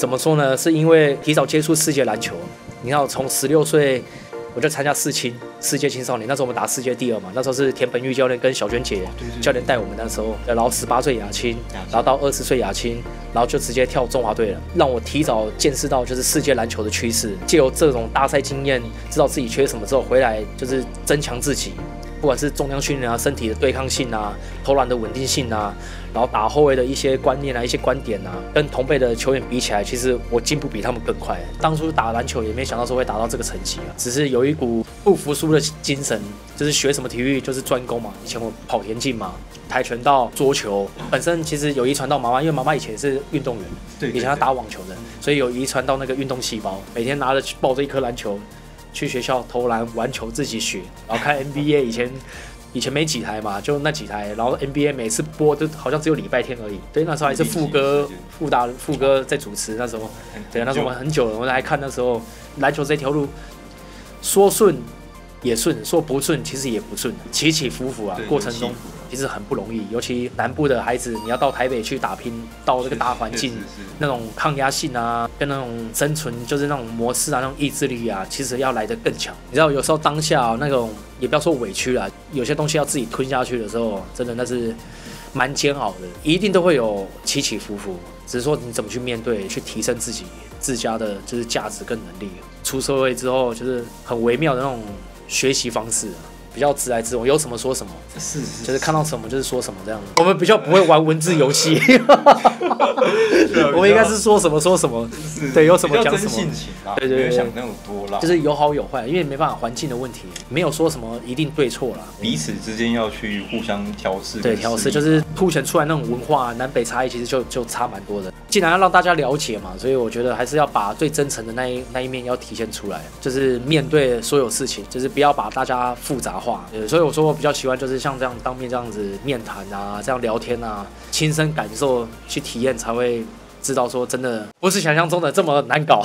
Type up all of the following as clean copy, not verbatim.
怎么说呢？是因为提早接触世界篮球，你看从16岁。我就参加世界青少年，那时候我们打世界第2嘛，那时候是田本玉教练跟小娟姐教练带我们，那时候，然后18岁亚青，然后到20岁亚青，然后就直接跳中华队了，让我提早见识到就是世界篮球的趋势，借由这种大赛经验，知道自己缺什么之后回来就是增强自己。不管是重量训练啊、身体的对抗性啊、投篮的稳定性啊，然后打后卫的一些观念啊、一些观点啊，跟同辈的球员比起来，其实我进步比他们更快。当初打篮球也没想到说会达到这个成绩啊，只是有一股不服输的精神，就是学什么体育就是专攻嘛。以前我跑田径嘛，跆拳道、桌球，本身其实有遗传到妈妈，因为妈妈以前是运动员， 对， 以前她打网球的，所以有遗传到那个运动细胞，每天抱着一颗篮球。去学校投篮、玩球自己学，然后看 NBA 以前没几台嘛，就那几台，然后 NBA 每次播都好像只有礼拜天而已。对，那时候还是副歌在主持，那时候，对，那时候我们很久了，我们还看那时候篮球这条路，说顺也顺，说不顺其实也不顺，起起伏伏啊，过程中其实很不容易，尤其南部的孩子，你要到台北去打拼，到这个大环境，那种抗压性啊，跟那种生存就是那种模式啊，那种意志力啊，其实要来得更强。你知道，有时候当下那种也不要说委屈啦，有些东西要自己吞下去的时候，真的那是蛮煎熬的，一定都会有起起伏伏，只是说你怎么去面对，去提升自家的就是价值跟能力。出社会之后，就是很微妙的那种学习方式啊。比较直来直往，有什么说什么，就是看到什么就是说什么这样。我们比较不会玩文字游戏，我们应该是说什么说什么，对，有什么讲什么。对， 没有想那么多啦， 就是有好有坏，因为没办法环境的问题，没有说什么一定对错啦。 彼此之间要去互相调试， 对，调试就是凸显出来那种文化南北差异，其实就差蛮多的。既然要让大家了解嘛，所以我觉得还是要把最真诚的那一面要体现出来，就是面对所有事情，就是不要把大家复杂化。所以我说我比较喜欢就是像这样当面这样子面谈啊，这样聊天啊，亲身感受去体验，才会知道说真的不是想象中的这么难搞。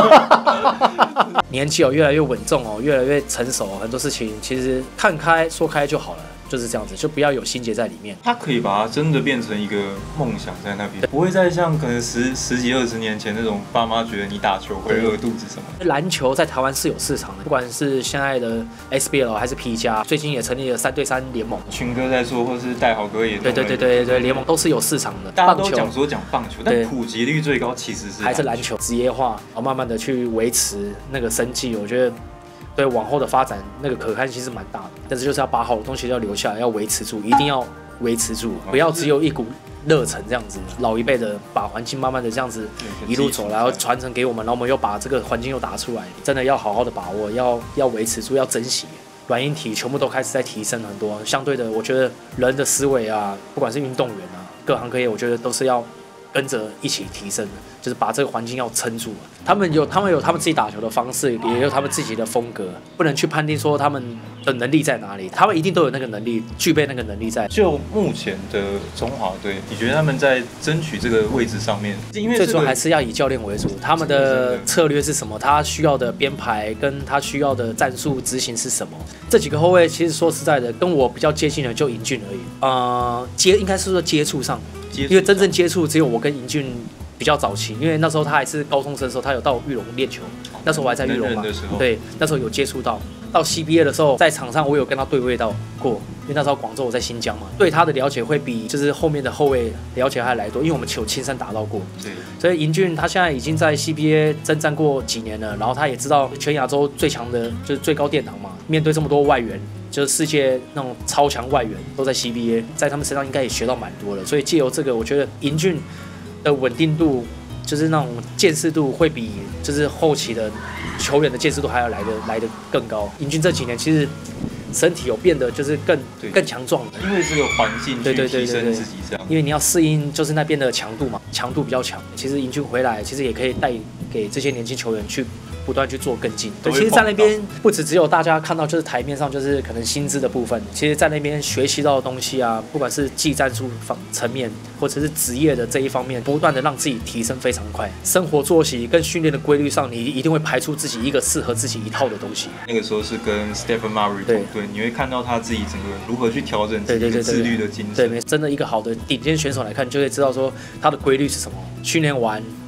年纪越来越稳重哦，越来越成熟，很多事情其实看开说开就好了。就是这样子，就不要有心结在里面。 他可以把它真的变成一个梦想在那边，不会再像可能十几20年前那种爸妈觉得你打球会饿肚子什么。 篮球在台湾是有市场的，不管是现在的 SBL 还是 P+，最近也成立了3对3联盟。 群哥在说，或是戴豪哥也对，联盟都是有市场的。 大家都讲棒球，但普及率最高其实是还是篮球，职业化，然后慢慢的去维持那个生计，我觉得。对往后的发展，那个可看性是蛮大的，但是就是要把好的东西要留下来，要维持住，一定要维持住，不要只有一股热忱这样子。老一辈的把环境慢慢的这样子一路走来，然后传承给我们，然后我们又把这个环境又打出来，真的要好好的把握，要维持住，要珍惜。软硬体全部都开始在提升很多，相对的，我觉得人的思维啊，不管是运动员啊，各行各业，我觉得都是要跟着一起提升的，就是把这个环境要撑住。他们有他们自己打球的方式，也有他们自己的风格，不能去判定说他们的能力在哪里，他们一定都有那个能力，具备那个能力在。 就目前的中华队，你觉得他们在争取这个位置上面，因为最终还是要以教练为主，他们的策略是什么，他需要的编排跟他需要的战术执行是什么。这几个后卫其实说实在的，跟我比较接近的就尹俊而已，应该是说接触上。因为真正接触只有我跟尹俊比较早期，因为那时候他还是高中生的时候，他有到玉龙练球，那时候我还在玉龙嘛，对，那时候有接触到。到 CBA 的时候，在场上我有跟他对位到过，因为那时候广州我在新疆嘛，对他的了解会比就是后面的后卫了解还来多，因为我们球亲身打到过。对，所以尹俊他现在已经在 CBA 征战过几年了，然后他也知道全亚洲最强的就是最高殿堂嘛，面对这么多外援。就是世界那种超强外援都在 CBA， 在他们身上应该也学到蛮多的，所以借由这个，我觉得尹俊的稳定度，就是那种见识度会比就是后期的球员的见识度还要来得更高。尹俊这几年其实身体有变得就是更强壮的， 因为这个环境去提升自己这样， 因为你要适应就是那边的强度嘛，强度比较强。其实尹俊回来，其实也可以带给这些年轻球员去。不断去做更进，对，其实，在那边不只有大家看到就是台面上就是可能薪资的部分，其实在那边学习到的东西啊，不管是技战术层面，或者是职业的这一方面，不断的让自己提升非常快。生活作息跟训练的规律上，你一定会排出自己一个适合自己一套的东西。 那个时候是跟 Stephen Murray 同队，你会看到他自己整个如何去调整自己的自律的精神。 对，真的一个好的顶尖选手来看，就会知道说他的规律是什么，训练完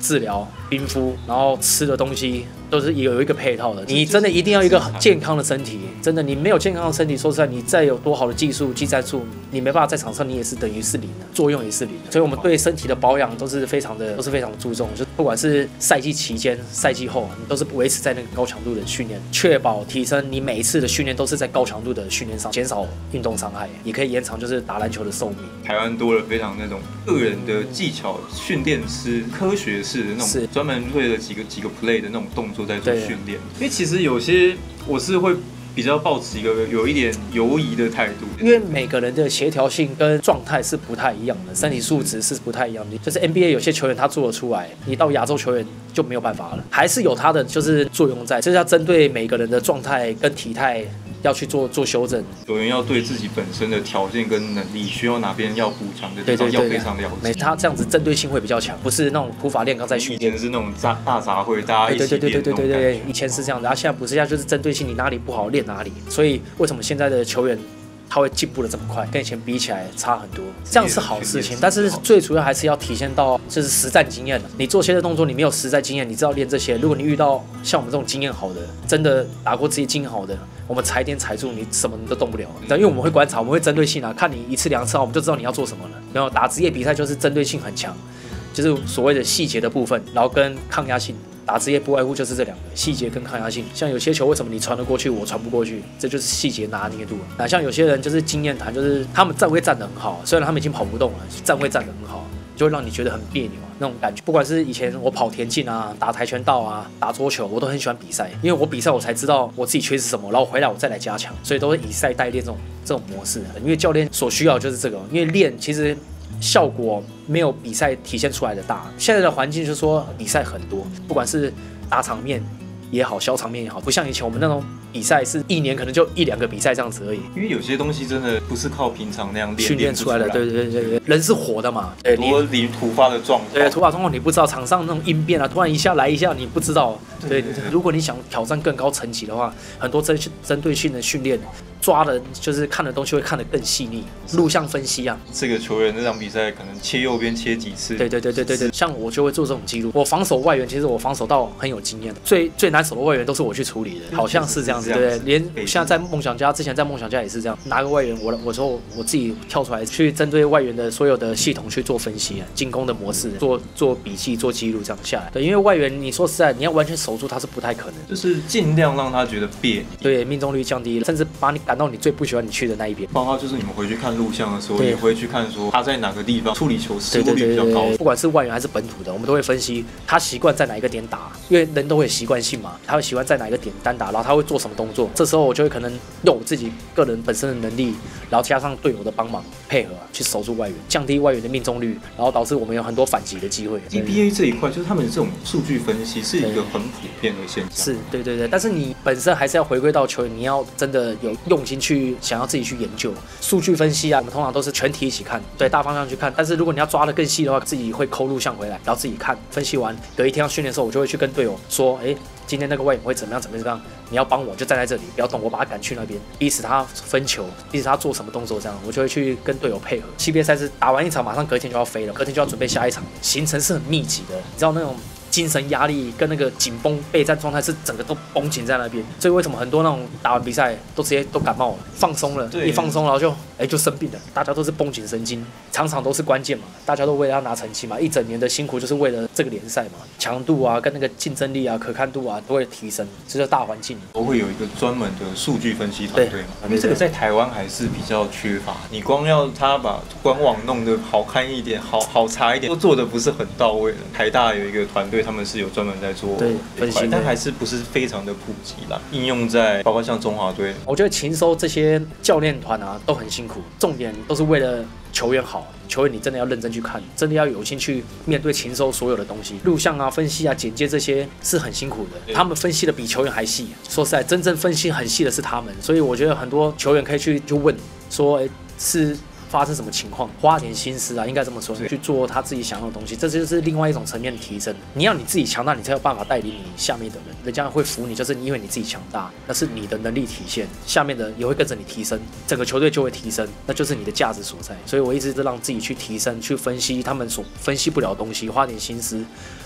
治疗、冰敷，然后吃的东西都是有一个配套的。你真的一定要一个健康的身体，真的你没有健康的身体，说实在，你再有多好的技术、技战术，你没办法在场上，你也是等于是零的，作用也是零的。所以我们对身体的保养都是非常注重，就不管是赛季期间、赛季后，你都是维持在那个高强度的训练，确保提升你每一次的训练都是在高强度的训练上，减少运动伤害，也可以延长就是打篮球的寿命。 台湾多了非常那种个人的技巧训练师、科学式的那种，专门为了几个 play 的那种动作在做训练。因为其实有些我是会比较抱持一个有一点犹疑的态度， 因为每个人的协调性跟状态是不太一样的，身体素质是不太一样的。就是 NBA 有些球员他做得出来，你到亚洲球员就没有办法了，还是有他的就是作用在，就是要针对每个人的状态跟体态。要去做修正， 球员要对自己本身的条件跟能力，需要哪边要补强的地方要非常了解。 他这样子针对性会比较强，不是那种土法炼钢在训练。 以前是那种大杂烩，大家一起练。 对，以前是这样的，然后现在不是，现在就是针对性，你哪里不好练哪里。所以为什么现在的球员他会进步的这么快，跟以前比起来差很多，这样是好事情。但是最主要还是要体现到就是实战经验。你做些的动作，你没有实战经验，你知道练这些。如果你遇到像我们这种经验好的，真的打过这些经验好的，我们踩点踩住，你什么都动不了。因为我们会观察，我们会针对性啊，看你一次两次，我们就知道你要做什么了。然后打职业比赛就是针对性很强，就是所谓的细节的部分，然后跟抗压性。打职业不外乎就是这两个，细节跟抗压性。像有些球为什么你传得过去，我传不过去，这就是细节拿捏度。那像有些人就是经验谈，就是他们站位站得很好，虽然他们已经跑不动了，站位站得很好，就会让你觉得很别扭那种感觉。不管是以前我跑田径啊、打跆拳道啊、打桌球，我都很喜欢比赛，因为我比赛我才知道我自己缺失什么，然后回来我再来加强，所以都是以赛代练这种模式。因为教练所需要就是这个，因为练其实。效果没有比赛体现出来的大。现在的环境就是说比赛很多，不管是大场面也好，小场面也好，不像以前我们那种比赛是一年可能就1-2个比赛这样子而已。 因为有些东西真的不是靠平常那样训练出来的，对，人是活的嘛，对， 你突发的状况， 对，突发状况你不知道，场上那种应变啊，突然一下来一下你不知道，对，如果你想挑战更高层级的话，很多针对性的训练。抓的就是看的东西会看得更细腻，录像分析啊。 这个球员那场比赛可能切右边切几次？ 对，像我就会做这种记录。我防守外援，其实我防守到很有经验，最难守的外援都是我去处理的，好像是这样子，对。连现在在梦想家，之前在梦想家也是这样，拿个外援，我说我自己跳出来去针对外援的所有的系统去做分析，进攻的模式做笔记做记录这样下来。对，因为外援你说实在，你要完全守住他是不太可能， 就是尽量让他觉得别扭， 对，命中率降低了，甚至把你赶到你最不喜欢你去的那一边。 包括就是你们回去看录像的时候，也会去看说他在哪个地方处理球失误率比较高。 不管是外援还是本土的，我们都会分析他习惯在哪一个点打，因为人都会有习惯性嘛，他会喜欢在哪一个点单打，然后他会做什么动作。这时候我就会可能用我自己个人本身的能力，然后加上队友的帮忙配合去守住外援，降低外援的命中率，然后导致我们有很多反击的机会。 NBA 这一块就是他们这种数据分析是一个很普遍的现象。 是，对，但是你本身还是要回归到球员，你要真的有用心去想要自己去研究数据分析啊。我们通常都是全体一起看，对大方向去看。但是如果你要抓得更细的话，自己会抠录像回来，然后自己看分析完，隔一天要训练的时候，我就会去跟队友说，今天那个外援会怎么样？你要帮我就站在这里，不要动，我把他赶去那边，逼使他分球，逼使他做什么动作，这样我就会去跟队友配合。CBA 赛事打完一场，马上隔天就要飞了，隔天就要准备下一场，行程是很密集的，你知道那种。精神压力跟那个紧绷备战状态是整个都绷紧在那边，所以为什么很多那种打完比赛都直接都感冒了，放松了，一放松然后就生病了，大家都是绷紧神经，场场都是关键嘛，大家都为了要拿成绩嘛，一整年的辛苦就是为了这个联赛嘛，强度啊跟那个竞争力啊可看度啊都会提升，这就是大环境。 都会有一个专门的数据分析团队嘛，因为这个在台湾还是比较缺乏，你光要他把官网弄得好看一点，好查一点，都做的不是很到位了。台大有一个团队。他们是有专门在做分析，但还是不是非常的普及啦。应用在包括像中华队， 我觉得勤收这些教练团啊都很辛苦，重点都是为了球员好。球员你真的要认真去看，真的要有心去面对勤收所有的东西，录像啊、分析啊、剪接这些是很辛苦的。他们分析的比球员还细，说实在，真正分析很细的是他们。所以我觉得很多球员可以去问说，是。发生什么情况，花点心思啊，应该这么说，去做他自己想要的东西，这就是另外一种层面的提升。你要你自己强大，你才有办法带领你下面的人，人家会服你，就是因为你自己强大，那是你的能力体现，下面的也会跟着你提升，整个球队就会提升，那就是你的价值所在。所以我一直是让自己去提升，去分析他们所分析不了的东西，花点心思，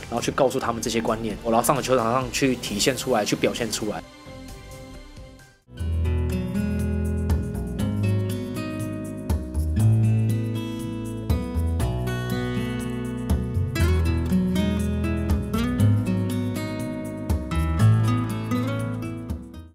然后去告诉他们这些观念，然后上了球场上去体现出来，去表现出来。